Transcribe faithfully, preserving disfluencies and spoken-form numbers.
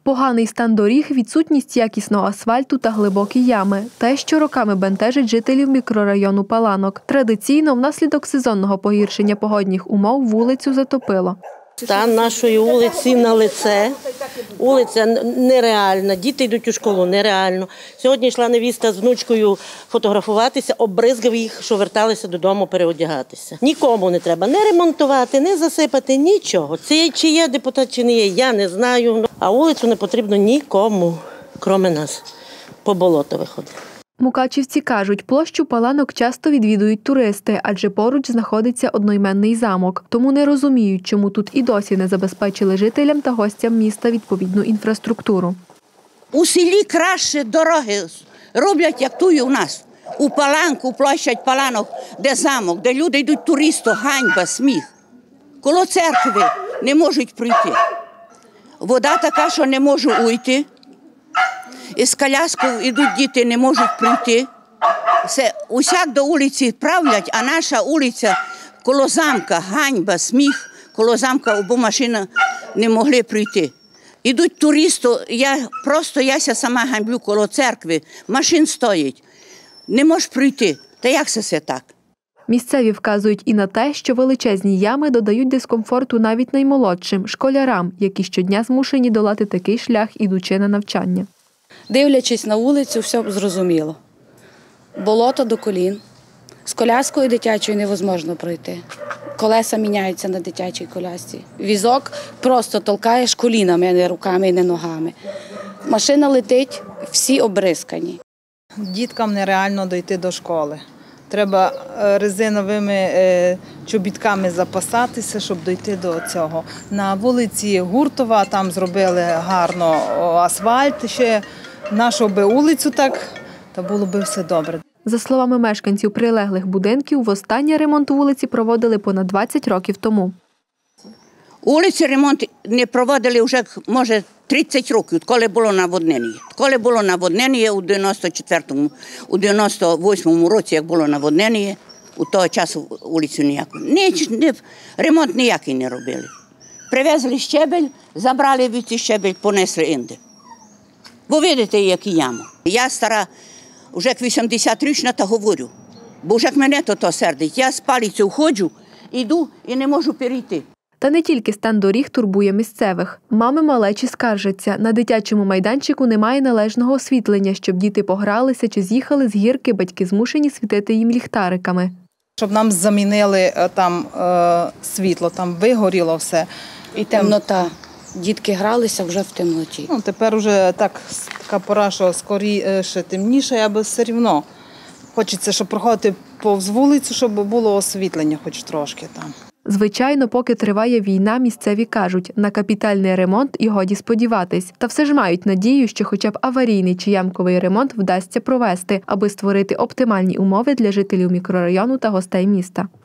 Поганий стан доріг, відсутність якісного асфальту та глибокі ями – те, що роками бентежить жителів мікрорайону Паланок. Традиційно, внаслідок сезонного погіршення погодних умов, вулицю затопило. Стан нашої вулиці на лице. Вулиця нереальна, діти йдуть у школу нереально. Сьогодні йшла невіста з внучкою фотографуватися, обризгав їх, що верталися додому переодягатися. Нікому не треба не ремонтувати, не засипати, нічого. Це чи є депутат, чи не є, я не знаю. А вулицю не потрібно нікому, крім нас. По болоту виходить. Мукачівці кажуть, площу Паланок часто відвідують туристи, адже поруч знаходиться одноіменний замок. Тому не розуміють, чому тут і досі не забезпечили жителям та гостям міста відповідну інфраструктуру. У селі краще дороги роблять, як тут у нас. У Паланку, площадь Паланок, де замок, де люди йдуть туристи, ганьба, сміх. Коло церкви не можуть прийти. Вода така, що не може уйти. Із коляскою йдуть діти, не можуть прийти. Все, усяк до вулиці правлять, а наша вулиця коло замка, ганьба, сміх, коло замка обо машини не могли прийти. Ідуть туристи, я просто яся сама ганьблю коло церкви, машин стоїть, не можеш прийти. Та як це все так? Місцеві вказують і на те, що величезні ями додають дискомфорту навіть наймолодшим – школярам, які щодня змушені долати такий шлях, ідучи на навчання. Дивлячись на вулицю, все зрозуміло. Болото до колін. З коляскою дитячою невозможно пройти. Колеса міняються на дитячій колясці. Візок просто толкаєш колінами, а не руками і не ногами. Машина летить, всі обризкані. Діткам нереально дойти до школи. Треба резиновими чобітками запасатися, щоб дойти до цього. На вулиці Гуртова там зробили гарно асфальт, ще нашу би вулицю так, та було би все добре. За словами мешканців прилеглих будинків, востаннє ремонт вулиці проводили понад двадцять років тому. Вулиці ремонт не проводили вже, може, тридцять років, коли було наводнення. Коли було наводнення у дев'яносто четвертому, у дев'яносто восьмому році, як було наводнення, у того часу вулицю ніяку. Ніч, ні, ремонт ніякий не робили. Привезли щебель, забрали від щебель, понесли інде. Бо видите, які ями. Я стара, вже як вісімдесятирічна, та говорю, бо вже мене то, то сердить. Я з палицею ходжу, йду і не можу перейти. Та не тільки стан доріг турбує місцевих. Мами малечі скаржаться. На дитячому майданчику немає належного освітлення, щоб діти погралися чи з'їхали з гірки, батьки змушені світити їм ліхтариками. Щоб нам замінили там світло, там вигоріло все. І темнота. Дітки гралися вже в темноті. Ну, тепер вже так, така пора, що скоріше темніше, аби все рівно. Хочеться, щоб проходити повз вулицю, щоб було освітлення хоч трошки там. Звичайно, поки триває війна, місцеві кажуть, на капітальний ремонт і годі сподіватись. Та все ж мають надію, що хоча б аварійний чи ямковий ремонт вдасться провести, аби створити оптимальні умови для жителів мікрорайону та гостей міста.